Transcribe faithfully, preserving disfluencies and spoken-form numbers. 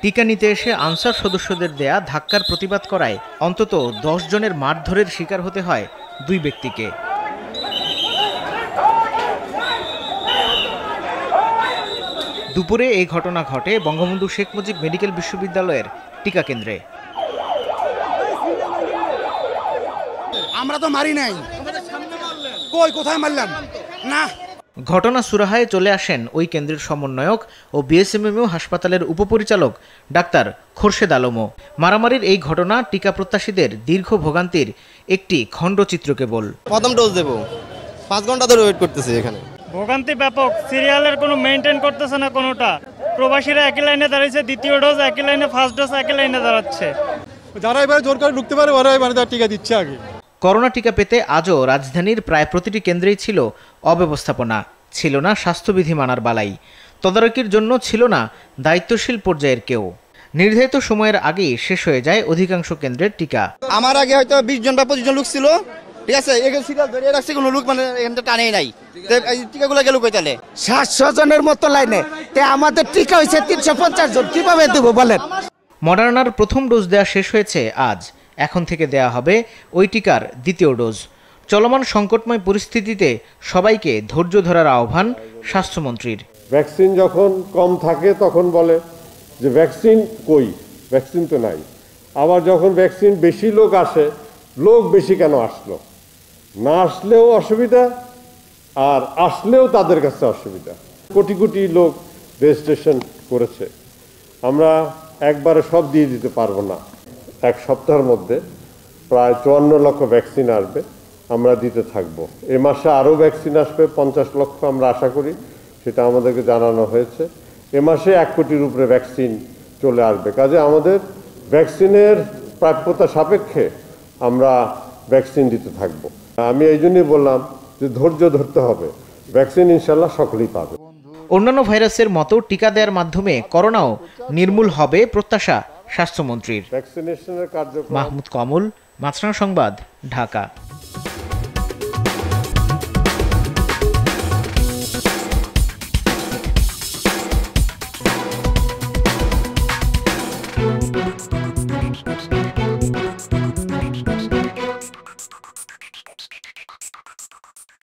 টিকা নিতে এসে আনসার সদস্যদের দেয়া ধাক্কার প্রতিবাদ করায় অন্তত দশ জনের মারধরের শিকার হতে হয় দুই ব্যক্তিকে। দুপুরে এই ঘটনা ঘটে বঙ্গবন্ধু শেখ মুজিব মেডিকেল বিশ্ববিদ্যালয়ের টিকা কেন্দ্রে। আমরা তো মারি নাই, কই কোথায় মারলাম না। ঘটনা সুরাহায় চলে আসেন ওই কেন্দ্রের সমন্বয়ক ও বিএসএমএমইউ হাসপাতালের উপপরিচালক ডাক্তার খোরশেদ আলমও। মারামারির এই ঘটনা টিকা প্রত্যাশীদের দীর্ঘ ভোগান্তির একটি খণ্ডচিত্র কেবল। প্রথম ডোজ দেব, পাঁচ ঘন্টা ধরে ওয়েট করতেছি এখানে। ভোগান্তি ব্যাপক, সিরিয়ালের কোনো মেনটেন করতেছে না কোনোটা। প্রবাসীরা একই লাইনে দাঁড়িয়েছে, দ্বিতীয় ডোজ একই লাইনে, ফার্স্ট ডোজ একই লাইনে দাঁড়াচ্ছে। যারা এবারে জোর করে ঢুকতে পারে ওরা এবারে তার টিকা দিচ্ছে আগে। করোনা টিকা পেতে আজও রাজধানীর প্রায় প্রতিটি কেন্দ্রেই ছিল অব্যবস্থাপনা, ছিল না স্বাস্থ্যবিধি মানার বালাই, তদারকির জন্য ছিল না দায়িত্বশীল পর্যায়ের কেউ। নির্ধারিত সময়ের আগেই শেষ হয়ে যায় অধিকাংশ কেন্দ্রের টিকা। আমার আগে হয়তো বিশ জন বা পঁচিশ জন লোক ছিল, ঠিক আছে, এখানে সিরিয়াল ধরে রাখছে, কোনো লোক মানে এখান থেকে টানেই নাই। টিকাগুলো গেল কই তাহলে? সাতশো জনের মতো লাইনে, আমাদের টিকা হয়েছে তিনশো পঞ্চাশ জন, কিভাবে দেবো বলেন? মডার্নার প্রথম ডোজ দেয়া শেষ হয়েছে আজ, এখন থেকে দেয়া হবে ওই টিকার দ্বিতীয় ডোজ। চলমান সংকটময় পরিস্থিতিতে সবাইকে ধৈর্য ধরার আহ্বান স্বাস্থ্যমন্ত্রীর। ভ্যাকসিন যখন কম থাকে তখন বলে যে ভ্যাকসিন কই, ভ্যাকসিন তো নাই। আবার যখন ভ্যাকসিন বেশি লোক আসে, লোক বেশি কেন আসলো? না আসলেও অসুবিধা, আর আসলেও তাদের কাছে অসুবিধা। কোটি কোটি লোক রেজিস্ট্রেশন করেছে, আমরা একবারে সব দিয়ে দিতে পারবো না। এক সপ্তাহের মধ্যে প্রায় চুয়ান্ন লক্ষ ভ্যাকসিন আসবে, আমরা দিতে থাকবো। এ মাসে আরও ভ্যাকসিন আসবে পঞ্চাশ লক্ষ, আমরা আশা করি, সেটা আমাদেরকে জানানো হয়েছে। এ মাসে এক কোটির উপরে ভ্যাকসিন চলে আসবে। কাজে আমাদের ভ্যাকসিনের প্রাপ্যতা সাপেক্ষে আমরা ভ্যাকসিন দিতে থাকবো। আমি এই জন্যই বললাম যে ধৈর্য ধরতে হবে, ভ্যাকসিন ইনশাল্লাহ সকলেই পাবে। অন্যান্য ভাইরাসের মতো টিকা দেওয়ার মাধ্যমে করোনাও নির্মূল হবে প্রত্যাশা স্বাস্থ্যমন্ত্রীর। ভ্যাকসিনেশনের কার্যক্রম। মাহমুদ কমল, মাছরাঙা সংবাদ, ঢাকা।